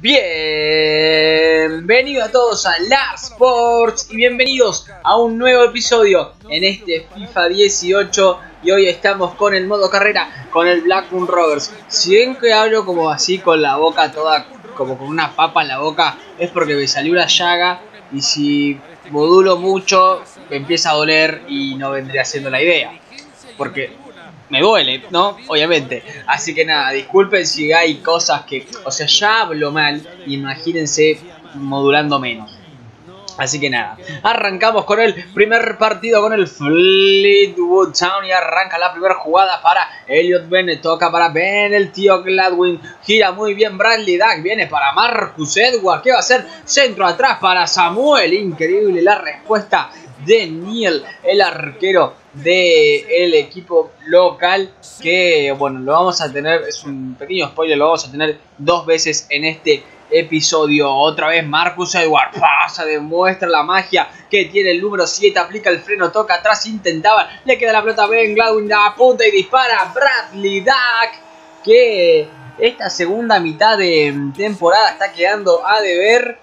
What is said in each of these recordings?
Bienvenidos a todos a Lars Sports y bienvenidos a un nuevo episodio en este FIFA 18. Y hoy estamos con el modo carrera, con el Blackburn Rovers. Si ven que hablo como así con la boca toda, como con una papa en la boca, es porque me salió una llaga. Y si modulo mucho, me empieza a doler y no vendría siendo la idea, porque me duele, ¿no? Obviamente. Así que nada, disculpen si hay cosas que... O sea, ya hablo mal, imagínense modulando menos. Así que nada, arrancamos con el primer partido con el Fleetwood Town. Y arranca la primera jugada para Elliot Bennett. Toca para Ben, el tío Gladwin. Gira muy bien Bradley Dack. Viene para Marcus Edwards. ¿Qué va a hacer? Centro atrás para Samuel. Increíble la respuesta de Neil, el arquero del equipo local, que bueno, lo vamos a tener, es un pequeño spoiler, lo vamos a tener dos veces en este episodio. Otra vez Marcus Edwards pasa, demuestra la magia que tiene el número 7, aplica el freno, toca atrás, intentaba, le queda la pelota a Ben Gladwin, apunta y dispara Bradley Dack, que esta segunda mitad de temporada está quedando a deber.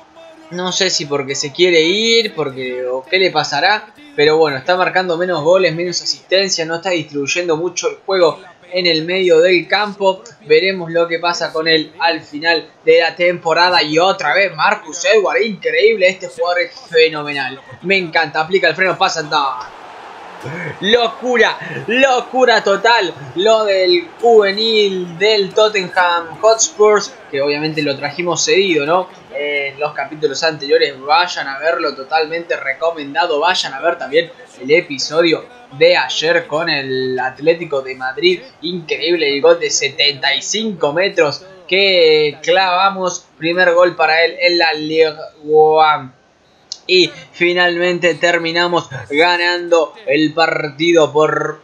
No sé si porque se quiere ir, o qué le pasará, pero bueno, está marcando menos goles, menos asistencia, no está distribuyendo mucho el juego en el medio del campo. Veremos lo que pasa con él al final de la temporada. Y otra vez Marcus Edwards, increíble, este jugador es fenomenal, me encanta, aplica el freno, pasa, no. Locura, locura total lo del juvenil del Tottenham Hotspurs, que obviamente lo trajimos cedido, ¿no? En los capítulos anteriores, vayan a verlo, totalmente recomendado. Vayan a ver también el episodio de ayer con el Atlético de Madrid, increíble el gol de 75 metros que clavamos, primer gol para él en la Ligue 1. Y finalmente terminamos ganando el partido por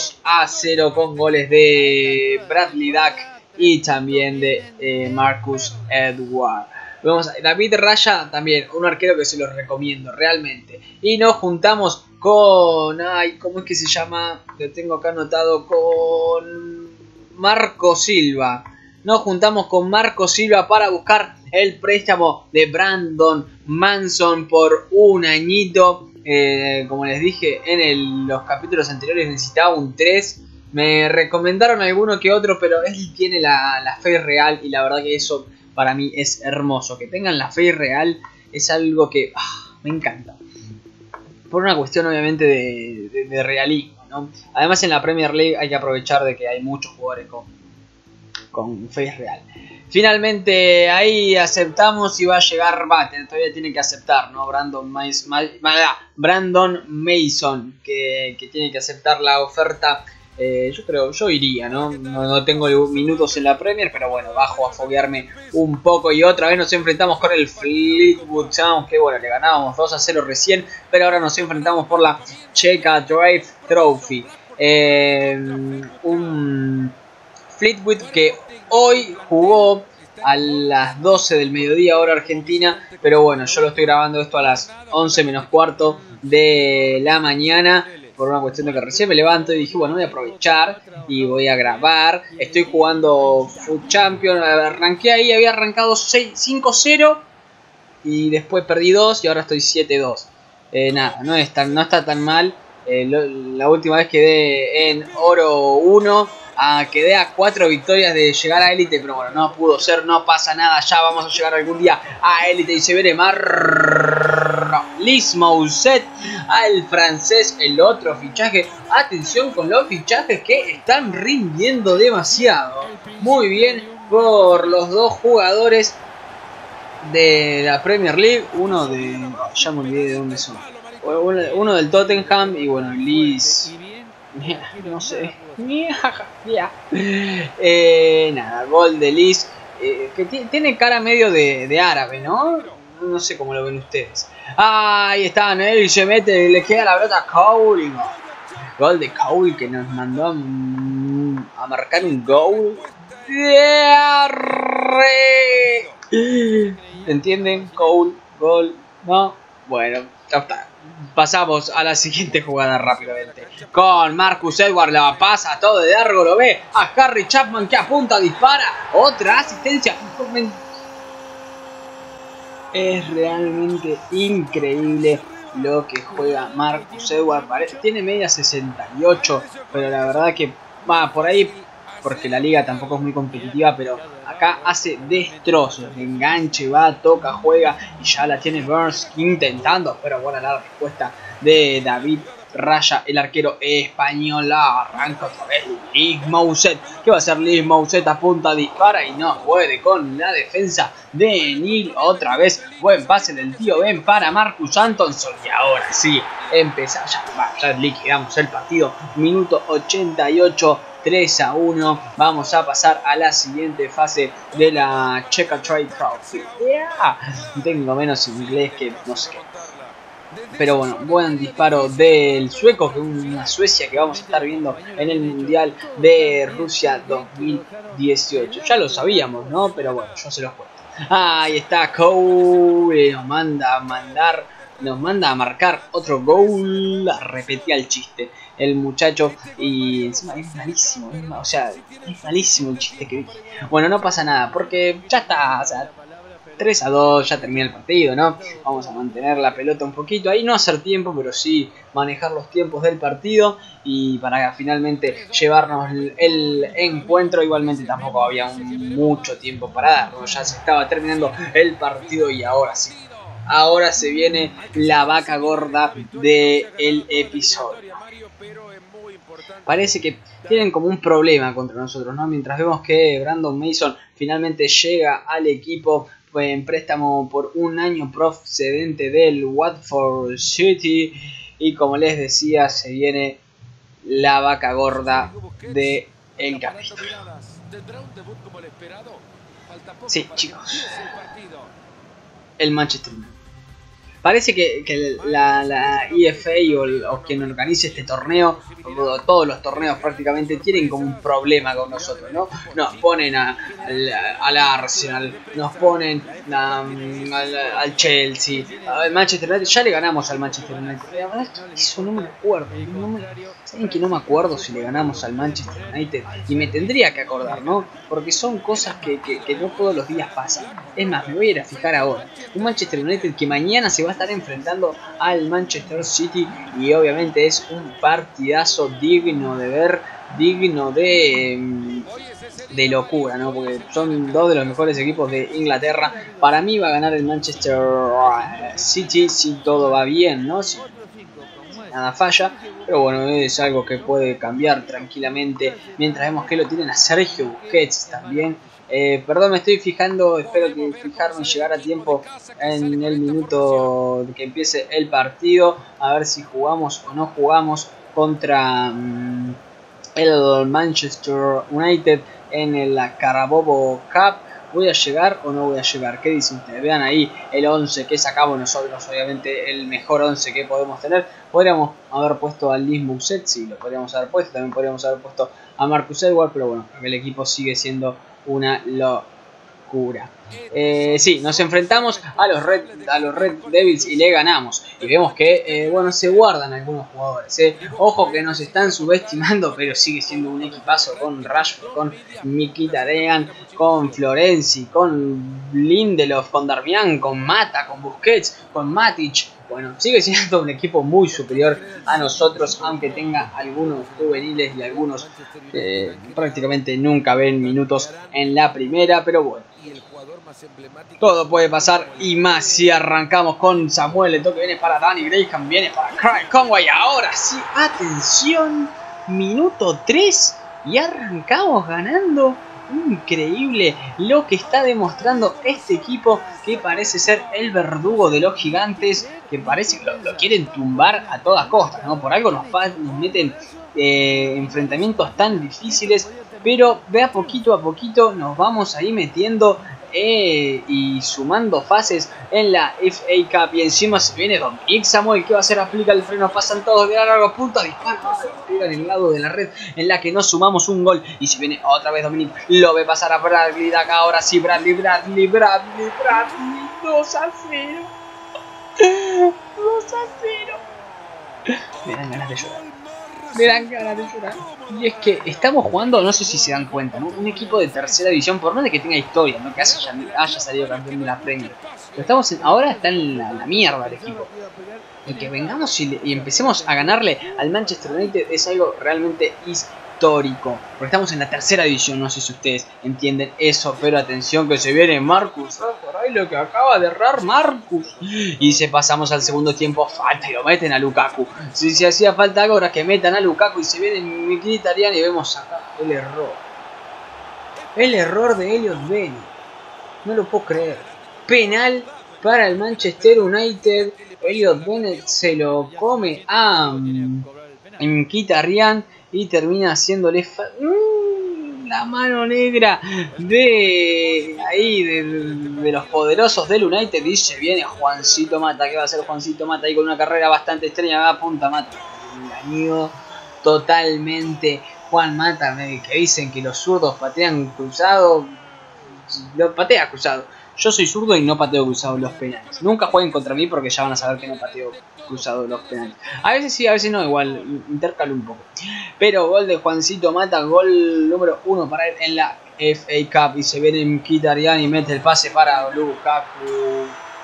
2-0 con goles de Bradley Dack y también de Marcus Edwards. Vamos a David Raya, también un arquero que se los recomiendo realmente. Y nos juntamos con... Ay, ¿cómo es que se llama? Lo tengo acá anotado, con Marco Silva. Nos juntamos con Marco Silva para buscar el préstamo de Brandon Manson por un añito. Como les dije en los capítulos anteriores, necesitaba un 3. Me recomendaron alguno que otro, pero él tiene la fe real y la verdad que eso para mí es hermoso. Que tengan la fe real es algo que me encanta. Por una cuestión obviamente de realismo, ¿no? Además en la Premier League hay que aprovechar de que hay muchos jugadores con fe real. Finalmente ahí aceptamos y va a llegar Batten, todavía tiene que aceptar, ¿no? Brandon Mason, que tiene que aceptar la oferta. Yo iría, ¿no? No tengo minutos en la Premier, pero bueno, bajo a foguearme un poco. Y otra vez nos enfrentamos con el Fleetwood Town, que bueno, le ganábamos 2-0 recién, pero ahora nos enfrentamos por la Checa Drive Trophy. Un Fleetwood que hoy jugó a las 12 del mediodía hora argentina, pero bueno, yo lo estoy grabando esto a las 11 menos cuarto de la mañana por una cuestión de que recién me levanto y dije, bueno, voy a aprovechar y voy a grabar. Estoy jugando Foot Champion, arranqué ahí, había arrancado 5-0 y después perdí 2 y ahora estoy 7-2. Nada, no está tan mal. La última vez quedé en oro 1. Quedé a 4 victorias de llegar a élite, pero bueno, no pudo ser, no pasa nada, ya vamos a llegar algún día a élite. Y se viene Lis Mousset, al francés, el otro fichaje. Atención con los fichajes que están rindiendo demasiado. Muy bien por los dos jugadores de la Premier League. Uno de... ya me olvidé de dónde son. Uno del Tottenham y bueno, Lis... no sé. Nada, gol de Lis, que tiene cara medio de árabe, ¿no? No sé cómo lo ven ustedes. Ahí está, él se mete, le queda la pelota a Cole y gol de Cole que nos mandó a marcar un gol. ¿Entienden? Cole, gol, ¿no? Bueno, ya está. Pasamos a la siguiente jugada rápidamente. Con Marcus Edwards la pasa todo de largo, lo ve a Harry Chapman que apunta, dispara. Otra asistencia. Es realmente increíble lo que juega Marcus Edwards. Tiene media 68, pero la verdad que va por ahí, porque la liga tampoco es muy competitiva, pero acá hace destrozos. De enganche, va, toca, juega y ya la tiene Burns intentando, pero buena la respuesta de David Raya, el arquero español. Arranca otra vez Liz Mousset. ¿Qué va a hacer Liz Mousset? Apunta, dispara y no puede con la defensa de Neil. Otra vez buen pase del tío Ben para Marcus Antonson. Y ahora sí, empezamos. Ya liquidamos el partido. Minuto 88. 3-1. Vamos a pasar a la siguiente fase de la Checkatrade Trophy. Tengo menos inglés que no sé qué. Pero bueno, buen disparo del sueco, que es una Suecia que vamos a estar viendo en el Mundial de Rusia 2018. Ya lo sabíamos, ¿no? Pero bueno, yo se los cuento. Ahí está Cole, nos manda a marcar otro gol. Repetía el chiste el muchacho y encima es malísimo, o sea, es malísimo el chiste que dije. Bueno, no pasa nada porque ya está, o sea, 3-2, ya termina el partido, ¿no? Vamos a mantener la pelota un poquito ahí, no hacer tiempo, pero sí manejar los tiempos del partido y para finalmente llevarnos el encuentro. Igualmente tampoco había mucho tiempo para darlo, ya se estaba terminando el partido y ahora sí. Ahora se viene la vaca gorda del episodio. Parece que tienen como un problema contra nosotros, ¿no? Mientras vemos que Brandon Mason finalmente llega al equipo en préstamo por un año procedente del Watford City. Y como les decía, se viene la vaca gorda del capítulo. Sí, chicos. El Manchester United. Parece que la EFA o quien organice este torneo, todos los torneos prácticamente, tienen como un problema con nosotros, ¿no? Nos ponen al Arsenal, nos ponen al Chelsea, al Manchester United. Ya le ganamos al Manchester United. La verdad es que eso no me acuerdo. ¿Saben que no me acuerdo si le ganamos al Manchester United? Y me tendría que acordar, ¿no? Porque son cosas que no todos los días pasan. Es más, me voy a ir a fijar ahora. Un Manchester United que mañana se va a estar enfrentando al Manchester City y obviamente es un partidazo digno de ver, digno de locura, ¿no? Porque son dos de los mejores equipos de Inglaterra. Para mí va a ganar el Manchester City si todo va bien, ¿no? Si nada falla, pero bueno, es algo que puede cambiar tranquilamente mientras vemos que lo tienen a Sergio Busquets también. Perdón, me estoy fijando, espero que fijarme y llegar a tiempo en el minuto que empiece el partido, a ver si jugamos o no jugamos contra el Manchester United en la Carabao Cup. ¿Voy a llegar o no voy a llegar? ¿Qué dicen ustedes? Vean ahí el 11 que sacamos nosotros, obviamente el mejor 11 que podemos tener. Podríamos haber puesto a Liz Mousset, sí, lo podríamos haber puesto. También podríamos haber puesto a Marcus Edwards, pero bueno, el equipo sigue siendo una locura. Sí, nos enfrentamos a los Red Devils y le ganamos. Y vemos que, bueno, se guardan algunos jugadores. Ojo que nos están subestimando, pero sigue siendo un equipazo con Rashford, con Mkhitaryan, con Florenzi, con Lindelof, con Darmian, con Mata, con Busquets, con Matic. Bueno, sigue siendo un equipo muy superior a nosotros, aunque tenga algunos juveniles y algunos prácticamente nunca ven minutos en la primera, pero bueno. Todo puede pasar y más si arrancamos con Samuel. El toque viene para Danny Graham, viene para Craig Conway. Ahora sí, atención, minuto 3 y arrancamos ganando. Increíble lo que está demostrando este equipo, que parece ser el verdugo de los gigantes, que parece que lo quieren tumbar a todas costas, ¿no? Por algo nos meten enfrentamientos tan difíciles, pero de a poquito nos vamos ahí metiendo y sumando fases en la FA Cup. Y encima se viene Dominic Samuel, que va a hacer, aplica el freno, pasan todos de largo, punta, dispara, pega en el lado de la red en la que no sumamos un gol. Y se viene otra vez Dominic, lo ve pasar a Bradley, de acá ahora sí, Bradley, 2-0. 2-0. Me dan ganas de llorar. Me dan ganas de llorar. Y es que estamos jugando, no sé si se dan cuenta, ¿no? Un equipo de tercera división, por más de que tenga historia, ¿no? Que haya salido campeón de la Premier. Pero ahora está en la mierda el equipo. Y que vengamos y empecemos a ganarle al Manchester United es algo realmente histórico. Porque estamos en la tercera división, no sé si ustedes entienden eso, pero atención que se viene Marcus. Por ahí lo que acaba de errar Marcus. Y se pasamos al segundo tiempo, falta y lo meten a Lukaku. Si hacía falta algo, ahora que metan a Lukaku y se viene Mkhitaryan y vemos acá el error. El error de Elliot Bennett. No lo puedo creer. Penal para el Manchester United. Elliot Bennett se lo come a Mkhitaryan y termina haciéndole la mano negra de los poderosos del United. Y se viene Juancito Mata. ¿Qué va a hacer Juancito Mata ahí con una carrera bastante extraña? Va a punta Mata. Engañó totalmente Juan Mata, que dicen que los zurdos patean cruzado. Lo patea cruzado. Yo soy zurdo y no pateo cruzado los penales. Nunca jueguen contra mí porque ya van a saber que no pateo cruzado los penales. A veces sí, a veces no, igual, intercalo un poco. Pero gol de Juancito Mata, gol número 1 para él en la FA Cup. Y se viene Mkhitaryan y mete el pase para Lukaku.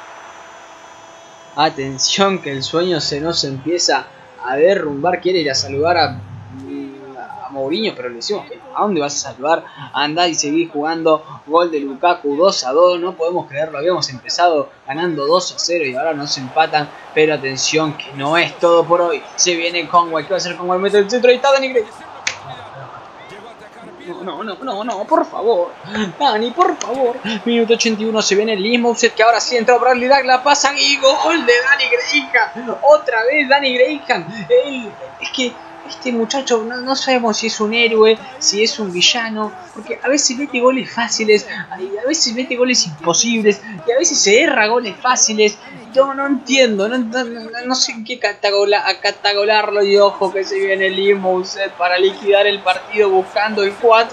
Atención que el sueño se nos empieza a derrumbar. Quiere ir a saludar a Mourinho, pero le decimos que ¿a dónde vas a salvar? Andá y seguí jugando. Gol de Lukaku 2-2, no podemos creerlo, habíamos empezado ganando 2-0 y ahora nos empatan, pero atención que no es todo por hoy. Se viene Conway, ¿qué va a hacer Conway? Mete el centro y está Dani Gray. No, por favor. Dani, por favor. Minuto 81, se viene el Limouset, que ahora sí entró Bradley Dack, la pasan y gol de Danny Graham. Otra vez Danny Graham. Es que este muchacho no sabemos si es un héroe, si es un villano, porque a veces mete goles fáciles, a veces mete goles imposibles, y a veces se erra goles fáciles. No entiendo, no sé en qué catagolarlo. Y ojo que se viene el Limouset para liquidar el partido buscando el 4-2,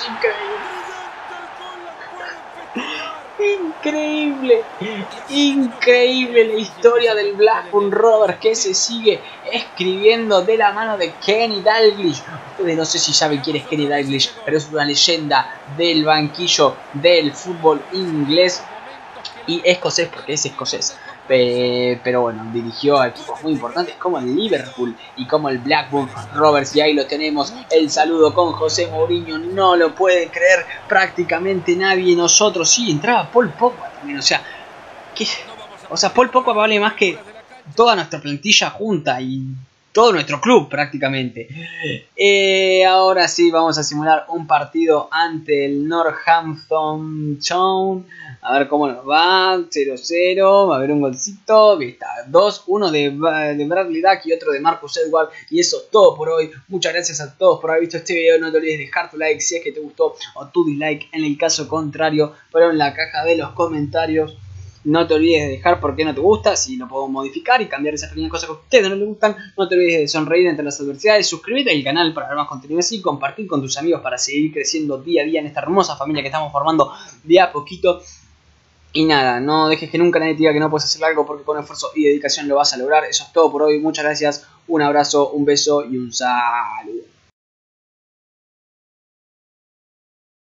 increíble la historia del Blackburn Rovers que se sigue escribiendo de la mano de Kenny Dalglish. Ustedes no sé si saben quién es Kenny Dalglish, pero es una leyenda del banquillo del fútbol inglés y escocés, porque es escocés. Pero bueno, dirigió a equipos muy importantes como el Liverpool y como el Blackburn Rovers. Y ahí lo tenemos, el saludo con José Mourinho. No lo puede creer prácticamente nadie. Nosotros sí, entraba Paul Pogba también. O sea, Paul Pogba vale más que toda nuestra plantilla junta y todo nuestro club prácticamente. Ahora sí vamos a simular un partido ante el Northampton Town. A ver cómo nos va. 0-0. Va a haber un golcito. Ahí está. 2-1 de Bradley Dack y otro de Marcus Edwards. Y eso es todo por hoy. Muchas gracias a todos por haber visto este video. No te olvides de dejar tu like si es que te gustó, o tu dislike en el caso contrario. Pero en la caja de los comentarios no te olvides de dejar por qué no te gusta, si lo puedo modificar y cambiar esas pequeñas cosas que a ustedes no les gustan. No te olvides de sonreír entre las adversidades, suscríbete al canal para ver más contenido así, compartir con tus amigos para seguir creciendo día a día en esta hermosa familia que estamos formando de a poquito. Y nada, no dejes que nunca nadie te diga que no puedes hacer algo, porque con esfuerzo y dedicación lo vas a lograr. Eso es todo por hoy, muchas gracias, un abrazo, un beso y un saludo.